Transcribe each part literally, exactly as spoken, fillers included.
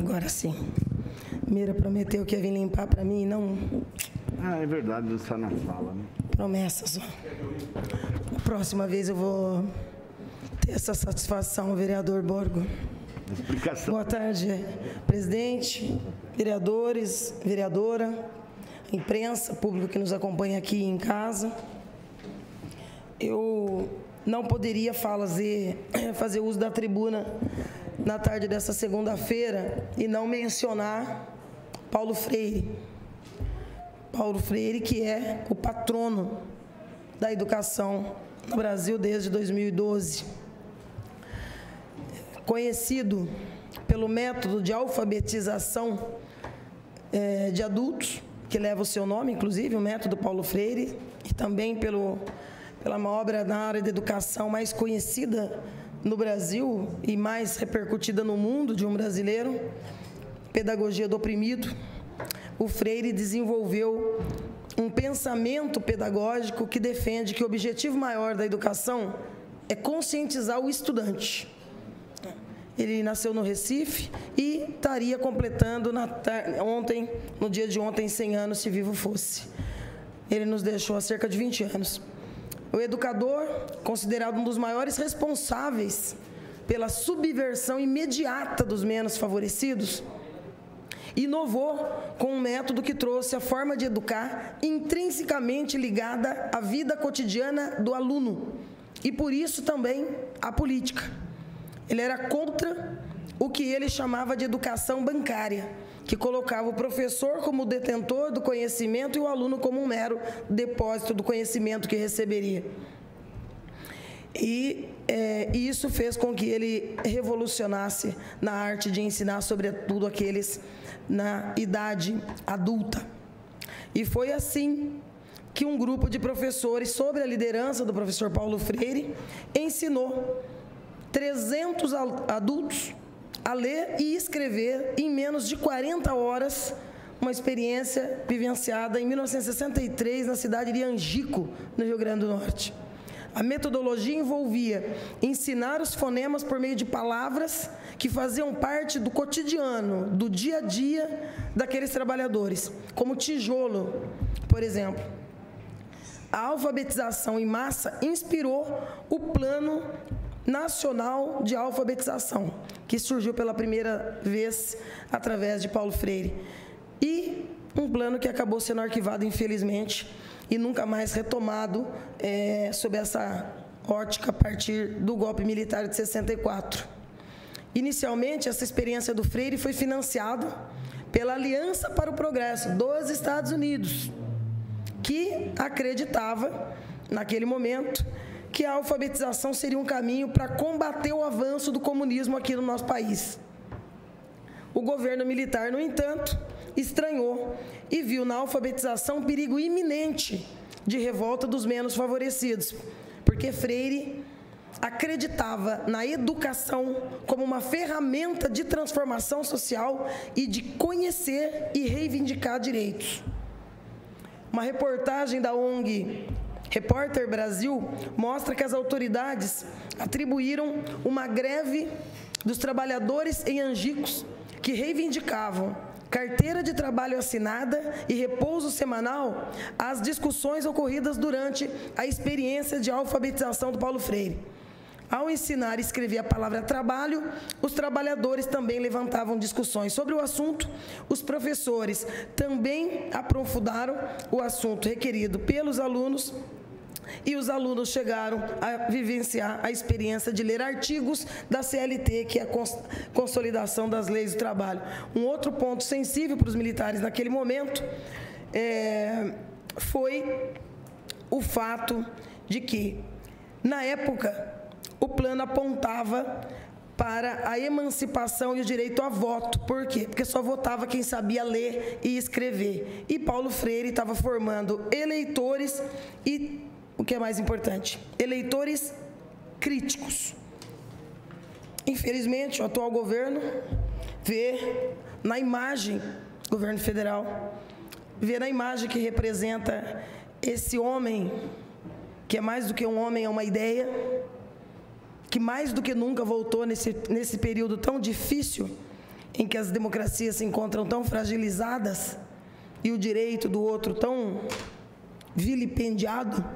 Agora sim. Mira prometeu que ia vir limpar para mim e não... Ah, é verdade, não está na fala, né? Promessas, ó. Na próxima vez eu vou ter essa satisfação, vereador Borgo. Explicação. Boa tarde, presidente, vereadores, vereadora, imprensa, público que nos acompanha aqui em casa. Eu não poderia fazer, fazer uso da tribuna na tarde dessa segunda-feira e não mencionar Paulo Freire. Paulo Freire, que é o patrono da educação no Brasil desde dois mil e doze. Conhecido pelo método de alfabetização é, de adultos, que leva o seu nome, inclusive, o método Paulo Freire, e também pelo, pela uma obra na área da educação mais conhecida no Brasil e mais repercutida no mundo de um brasileiro, Pedagogia do Oprimido. O Freire desenvolveu um pensamento pedagógico que defende que o objetivo maior da educação é conscientizar o estudante. Ele nasceu no Recife e estaria completando na ontem, no dia de ontem, cem anos, se vivo fosse. Ele nos deixou há cerca de vinte anos. O educador, considerado um dos maiores responsáveis pela subversão imediata dos menos favorecidos, inovou com um método que trouxe a forma de educar intrinsecamente ligada à vida cotidiana do aluno e, por isso, também à política. Ele era contra o que ele chamava de educação bancária, que colocava o professor como detentor do conhecimento e o aluno como um mero depósito do conhecimento que receberia. E é, isso fez com que ele revolucionasse na arte de ensinar, sobretudo aqueles na idade adulta. E foi assim que um grupo de professores, sob a liderança do professor Paulo Freire, ensinou trezentos adultos a ler e escrever em menos de quarenta horas, uma experiência vivenciada em mil novecentos e sessenta e três na cidade de Angico, no Rio Grande do Norte. A metodologia envolvia ensinar os fonemas por meio de palavras que faziam parte do cotidiano, do dia a dia daqueles trabalhadores, como tijolo, por exemplo. A alfabetização em massa inspirou o Plano Nacional de Alfabetização, que surgiu pela primeira vez através de Paulo Freire. E um plano que acabou sendo arquivado, infelizmente, e nunca mais retomado é, sob essa ótica a partir do golpe militar de sessenta e quatro. Inicialmente, essa experiência do Freire foi financiada pela Aliança para o Progresso dos Estados Unidos, que acreditava, naquele momento, que a alfabetização seria um caminho para combater o avanço do comunismo aqui no nosso país. O governo militar, no entanto, estranhou e viu na alfabetização um perigo iminente de revolta dos menos favorecidos, porque Freire acreditava na educação como uma ferramenta de transformação social e de conhecer e reivindicar direitos. Uma reportagem da O N G Repórter Brasil mostra que as autoridades atribuíram uma greve dos trabalhadores em Angicos que reivindicavam carteira de trabalho assinada e repouso semanal às discussões ocorridas durante a experiência de alfabetização do Paulo Freire. Ao ensinar e escrever a palavra trabalho, os trabalhadores também levantavam discussões sobre o assunto, os professores também aprofundaram o assunto requerido pelos alunos, e os alunos chegaram a vivenciar a experiência de ler artigos da C L T, que é a Consolidação das Leis do Trabalho. Um outro ponto sensível para os militares naquele momento é, foi o fato de que, na época, o plano apontava para a emancipação e o direito a voto. Por quê? Porque só votava quem sabia ler e escrever. E Paulo Freire estava formando eleitores e, o que é mais importante, eleitores críticos. Infelizmente, o atual governo vê na imagem, governo federal, vê na imagem que representa esse homem, que é mais do que um homem, é uma ideia, que mais do que nunca voltou nesse, nesse período tão difícil em que as democracias se encontram tão fragilizadas e o direito do outro tão vilipendiado,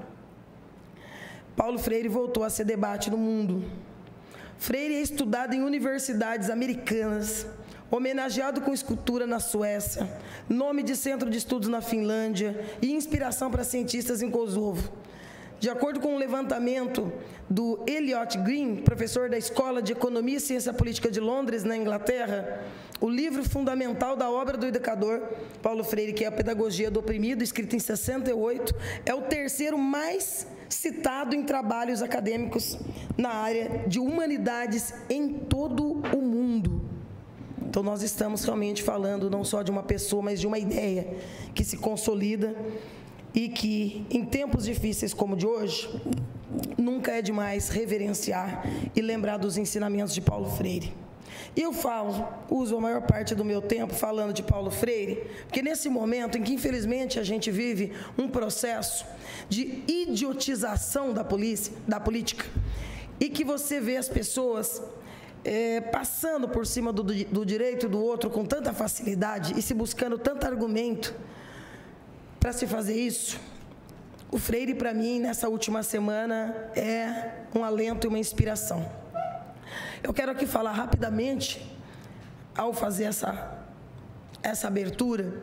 Paulo Freire voltou a ser debate no mundo. Freire é estudado em universidades americanas, homenageado com escultura na Suécia, nome de centro de estudos na Finlândia e inspiração para cientistas em Kosovo. De acordo com um levantamento do Elliot Green, professor da Escola de Economia e Ciência Política de Londres, na Inglaterra, o livro fundamental da obra do educador Paulo Freire, que é a Pedagogia do Oprimido, escrito em sessenta e oito, é o terceiro mais citado em trabalhos acadêmicos na área de humanidades em todo o mundo. Então, nós estamos realmente falando não só de uma pessoa, mas de uma ideia que se consolida e que, em tempos difíceis como o de hoje, nunca é demais reverenciar e lembrar dos ensinamentos de Paulo Freire. E eu falo, uso a maior parte do meu tempo falando de Paulo Freire, porque nesse momento em que, infelizmente, a gente vive um processo de idiotização da polícia, da política, e que você vê as pessoas é, passando por cima do, do direito do outro com tanta facilidade e se buscando tanto argumento para se fazer isso. O Freire, para mim, nessa última semana, é um alento e uma inspiração. Eu quero aqui falar rapidamente, ao fazer essa, essa abertura,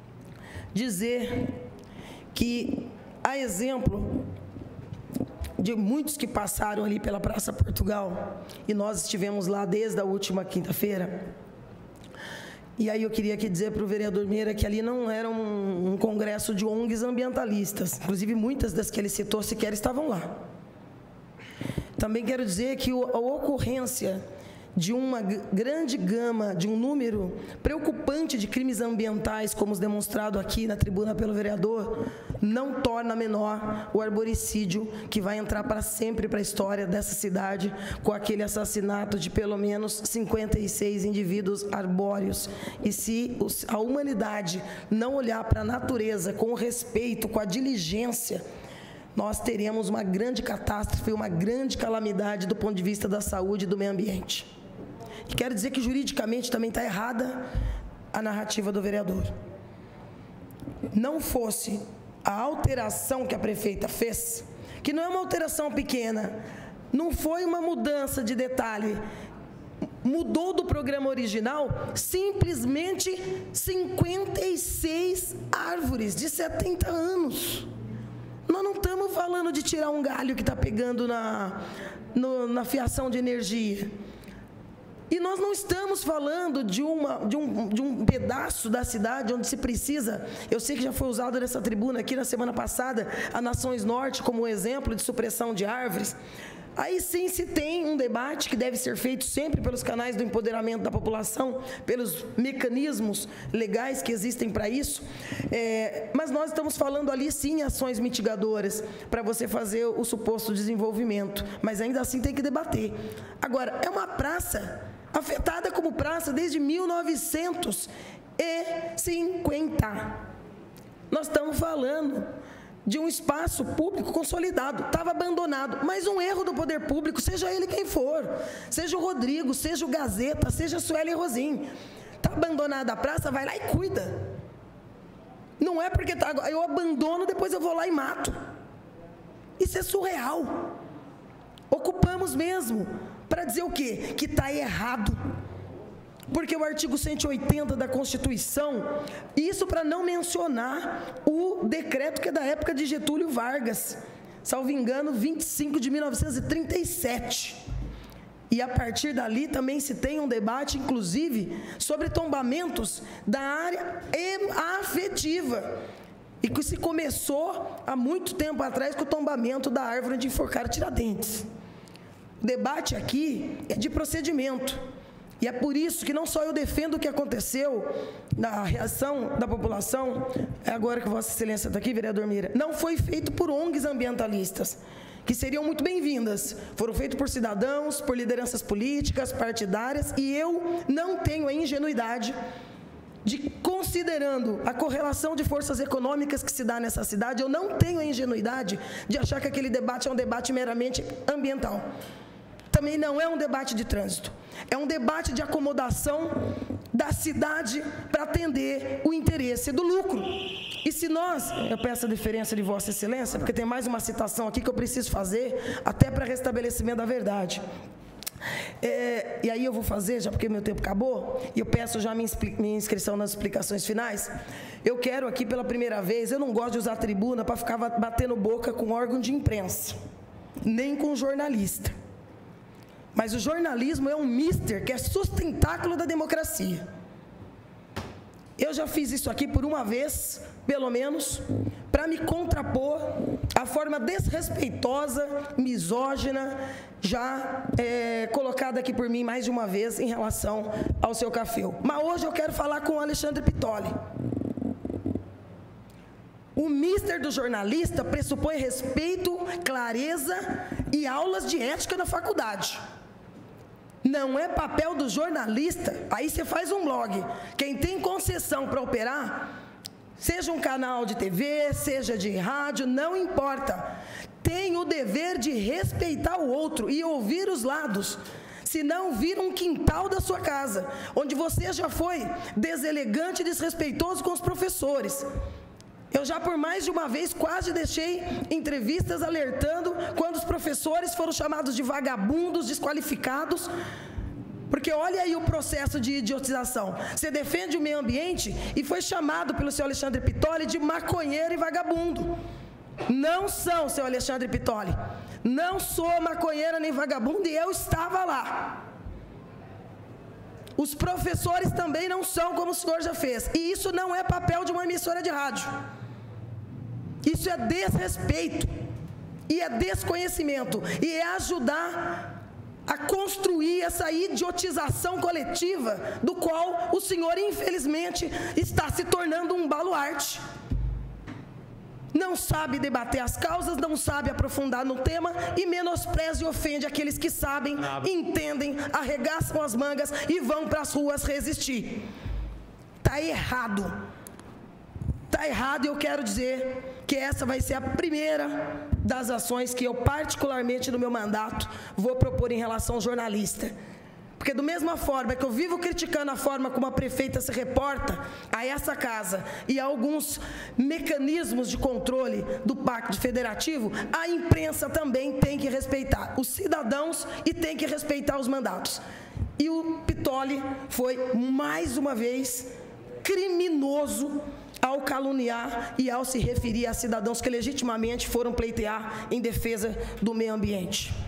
dizer que, a exemplo de muitos que passaram ali pela Praça Portugal, e nós estivemos lá desde a última quinta-feira, e aí eu queria aqui dizer para o vereador Meira que ali não era um, um congresso de O N Gs ambientalistas, inclusive muitas das que ele citou sequer estavam lá. Também quero dizer que a ocorrência de uma grande gama, de um número preocupante de crimes ambientais, como os demonstrado aqui na tribuna pelo vereador, não torna menor o arboricídio que vai entrar para sempre para a história dessa cidade, com aquele assassinato de pelo menos cinquenta e seis indivíduos arbóreos. E se a humanidade não olhar para a natureza com respeito, com a diligência, nós teremos uma grande catástrofe, uma grande calamidade do ponto de vista da saúde e do meio ambiente. E quero dizer que juridicamente também está errada a narrativa do vereador. Não fosse a alteração que a prefeita fez, que não é uma alteração pequena, não foi uma mudança de detalhe, mudou do programa original simplesmente cinquenta e seis árvores de setenta anos. Nós não estamos falando de tirar um galho que está pegando na, no, na fiação de energia. E nós não estamos falando de, uma, de, um, de um pedaço da cidade onde se precisa, eu sei que já foi usado nessa tribuna aqui na semana passada, a Nações Norte como exemplo de supressão de árvores. Aí sim se tem um debate que deve ser feito sempre pelos canais do empoderamento da população, pelos mecanismos legais que existem para isso, é, mas nós estamos falando ali sim ações mitigadoras para você fazer o suposto desenvolvimento, mas ainda assim tem que debater. Agora, é uma praça afetada como praça desde mil novecentos e cinquenta. Nós estamos falando de um espaço público consolidado, estava abandonado, mas um erro do poder público, seja ele quem for, seja o Rodrigo, seja o Gazeta, seja a Sueli Rosim, está abandonada a praça, vai lá e cuida. Não é porque tá, eu abandono, depois eu vou lá e mato. Isso é surreal. Ocupamos mesmo, para dizer o quê? Que está errado. Porque o artigo cento e oitenta da Constituição, isso para não mencionar o decreto que é da época de Getúlio Vargas, salvo engano, vinte e cinco de mil novecentos e trinta e sete. E a partir dali também se tem um debate, inclusive, sobre tombamentos da área afetiva. E que se começou há muito tempo atrás com o tombamento da árvore de enforcar Tiradentes. O debate aqui é de procedimento. E é por isso que não só eu defendo o que aconteceu na reação da população, é agora que Vossa Excelência está aqui, vereador Mira, não foi feito por O N Gs ambientalistas, que seriam muito bem-vindas. Foram feitos por cidadãos, por lideranças políticas, partidárias, e eu não tenho a ingenuidade de, considerando a correlação de forças econômicas que se dá nessa cidade, eu não tenho a ingenuidade de achar que aquele debate é um debate meramente ambiental. Também não é um debate de trânsito, é um debate de acomodação da cidade para atender o interesse do lucro. E se nós, eu peço a deferência de Vossa Excelência, porque tem mais uma citação aqui que eu preciso fazer, até para restabelecimento da verdade. É, e aí eu vou fazer, já porque meu tempo acabou, e eu peço já minha, minha inscrição nas explicações finais. Eu quero aqui pela primeira vez, eu não gosto de usar a tribuna para ficar batendo boca com órgão de imprensa, nem com jornalista. Mas o jornalismo é um mister que é sustentáculo da democracia. Eu já fiz isso aqui por uma vez, pelo menos, para me contrapor à forma desrespeitosa, misógina, já é, colocada aqui por mim mais de uma vez em relação ao seu Café. Mas hoje eu quero falar com o Alexandre Pittoli. O mister do jornalista pressupõe respeito, clareza e aulas de ética na faculdade. Não é papel do jornalista, aí você faz um blog. Quem tem concessão para operar, seja um canal de T V, seja de rádio, não importa. Tem o dever de respeitar o outro e ouvir os lados. Senão vira um quintal da sua casa, onde você já foi deselegante e desrespeitoso com os professores. Eu já por mais de uma vez quase deixei entrevistas alertando quando os professores foram chamados de vagabundos, desqualificados, porque olha aí o processo de idiotização. Você defende o meio ambiente e foi chamado pelo senhor Alexandre Pittoli de maconheiro e vagabundo. Não são, senhor Alexandre Pittoli. Não sou maconheira nem vagabundo e eu estava lá. Os professores também não são, como o senhor já fez. E isso não é papel de uma emissora de rádio. Isso é desrespeito. E é desconhecimento. E é ajudar a construir essa idiotização coletiva do qual o senhor, infelizmente, está se tornando um baluarte. Não sabe debater as causas, não sabe aprofundar no tema e menospreza e ofende aqueles que sabem, entendem, arregaçam as mangas e vão para as ruas resistir. Está errado. Está errado e eu quero dizer que essa vai ser a primeira das ações que eu, particularmente no meu mandato, vou propor em relação ao jornalista. Porque da mesma forma que eu vivo criticando a forma como a prefeita se reporta a essa casa e a alguns mecanismos de controle do Pacto Federativo, a imprensa também tem que respeitar os cidadãos e tem que respeitar os mandatos. E o Pittoli foi, mais uma vez, criminoso ao caluniar e ao se referir a cidadãos que legitimamente foram pleitear em defesa do meio ambiente.